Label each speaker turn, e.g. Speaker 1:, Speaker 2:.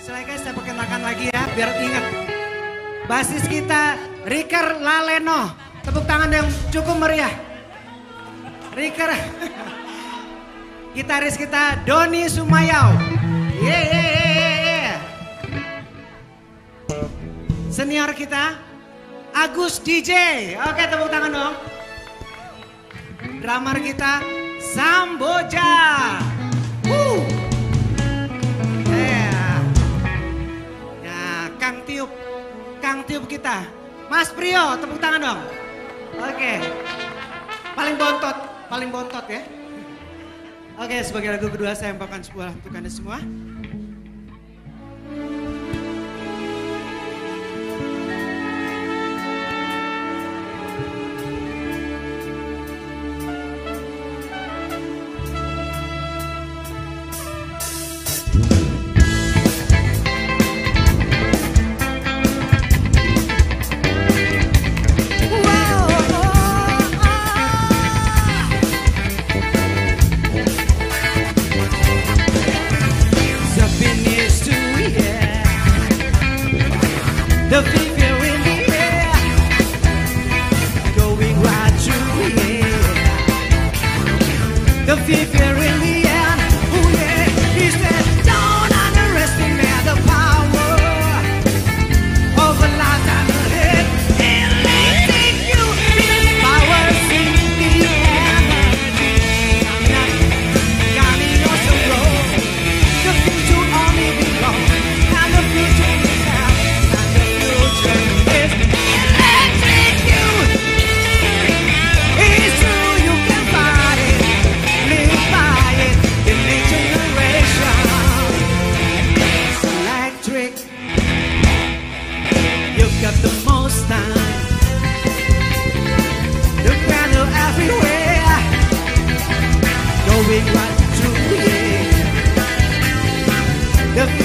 Speaker 1: Silakan saya perkenalkan lagi ya, biar ingat. Basis kita Riker Laleno. Tepuk tangan yang cukup meriah. Riker. Gitaris kita Doni Sumayau. Senior kita Agus DJ. Oke, tepuk tangan dong. Drummer kita Samboja. Nah, Kang Tiup kita Mas Prio, tepuk tangan dong. Oke. Paling bontot ya. Oke, sebagai lagu kedua saya membawakan sebuah untuk Anda semua. The figure in the air, going right through here. The figure in the air, oh yeah, he said, don't underestimate the power of a lifetime ahead. Electric you, powers in the energy. Guiding us the road, the future only belongs, and the future is now. Got the most time. Look around everywhere, going right through here.